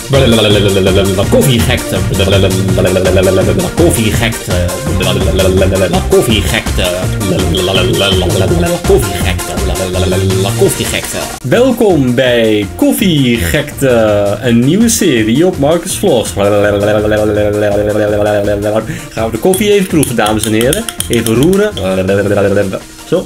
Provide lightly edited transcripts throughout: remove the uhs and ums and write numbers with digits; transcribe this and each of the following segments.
Koffiegekte. Koffiegekte. Koffiegekte. Koffiegekte. Welkom bij Koffiegekte, een nieuwe serie op Marcus Vlogs. Gaan we de koffie even proeven, dames en heren. Even roeren. Zo.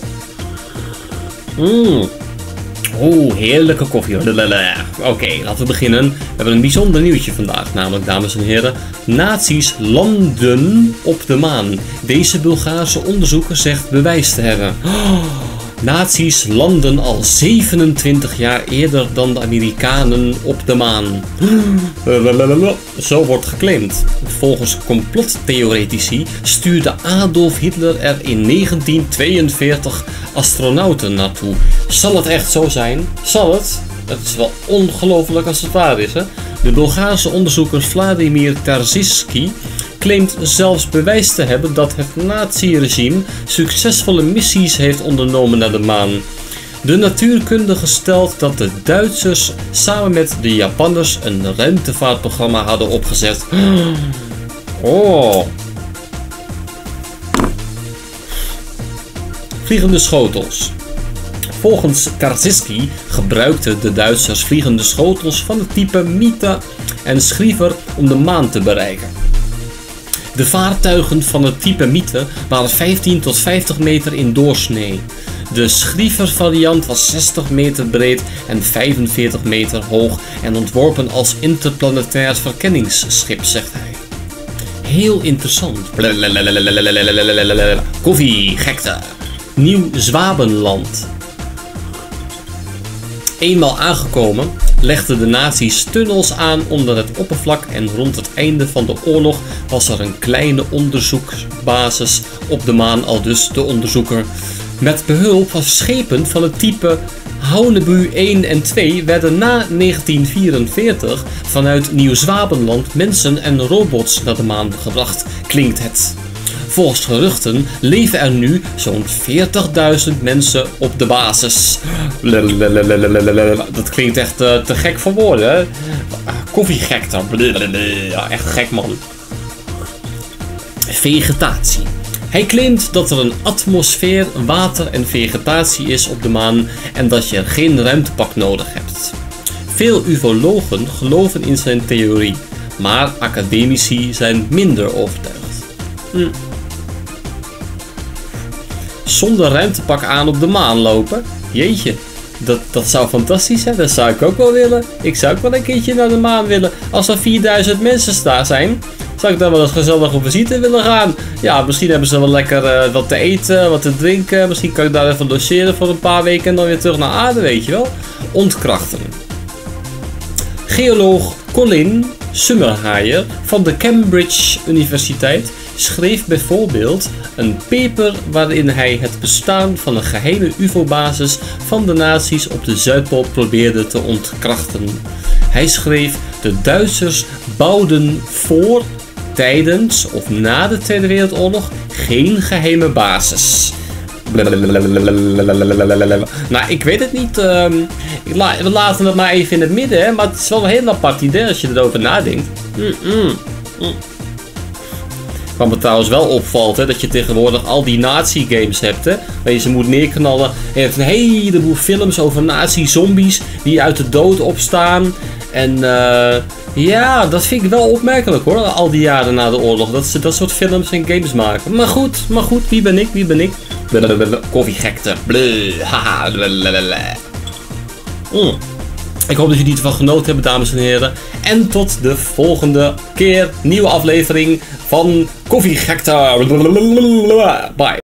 Oeh, heerlijke koffie. Oké, laten we beginnen. We hebben een bijzonder nieuwtje vandaag, namelijk, dames en heren, nazi's landen op de maan. Deze Bulgaarse onderzoeker zegt bewijs te hebben. Nazi's landen al 27 jaar eerder dan de Amerikanen op de maan. Zo wordt geclaimd. Volgens complottheoretici stuurde Adolf Hitler er in 1942 astronauten naartoe. Zal het echt zo zijn? Zal het? Het is wel ongelooflijk als het waar is, hè? De Bulgaarse onderzoeker Vladimir Terziski claimt zelfs bewijs te hebben dat het nazi-regime succesvolle missies heeft ondernomen naar de maan. De natuurkundige stelt dat de Duitsers samen met de Japanners een ruimtevaartprogramma hadden opgezet. Oh. Vliegende schotels. Volgens Terziski gebruikten de Duitsers vliegende schotels van het type Mita en Schriever om de maan te bereiken. De vaartuigen van het type Mita waren 15 tot 50 meter in doorsnee. De Schriever variant was 60 meter breed en 45 meter hoog en ontworpen als interplanetair verkenningsschip, zegt hij. Heel interessant. Koffiegekte. Nieuw-Zwabenland. Eenmaal aangekomen legden de nazi's tunnels aan onder het oppervlak en rond het einde van de oorlog was er een kleine onderzoeksbasis op de maan, aldus de onderzoeker. Met behulp van schepen van het type Haunebu 1 en 2 werden na 1944 vanuit Nieuw-Zwabenland mensen en robots naar de maan gebracht, klinkt het. Volgens geruchten leven er nu zo'n 40.000 mensen op de basis. Dat klinkt echt te gek voor woorden, hè? Koffiegekte. Ja, echt gek, man. Vegetatie. Hij claimt dat er een atmosfeer, water en vegetatie is op de maan en dat je geen ruimtepak nodig hebt. Veel ufologen geloven in zijn theorie, maar academici zijn minder overtuigd. Zonder ruimtepak aan op de maan lopen? Jeetje, dat zou fantastisch zijn. Dat zou ik ook wel willen. Ik zou ook wel een keertje naar de maan willen. Als er 4000 mensen daar zijn, zou ik dan wel eens gezellig op visite willen gaan. Ja, misschien hebben ze wel lekker wat te eten, wat te drinken. Misschien kan ik daar even logeren voor een paar weken en dan weer terug naar aarde, weet je wel. Ontkrachten. Geoloog Colin Summerhayer van de Cambridge Universiteit schreef bijvoorbeeld een paper waarin hij het bestaan van een geheime UFO-basis van de nazi's op de Zuidpool probeerde te ontkrachten. Hij schreef: de Duitsers bouwden voor, tijdens of na de Tweede Wereldoorlog geen geheime basis. Nou, ik weet het niet. We laten het maar even in het midden, hè? Maar het is wel een heel apart idee als je erover nadenkt. Wat me trouwens wel opvalt, hè, dat je tegenwoordig al die nazi-games hebt, hè, waar je ze moet neerknallen. Je hebt een heleboel films over nazi-zombies die uit de dood opstaan. En ja, dat vind ik wel opmerkelijk, hoor, al die jaren na de oorlog, dat ze dat soort films en games maken. Maar goed, wie ben ik? Koffiegekte. Ik hoop dat jullie ervan genoten hebben, dames en heren. En tot de volgende keer. Nieuwe aflevering van Koffiegekte. Bye.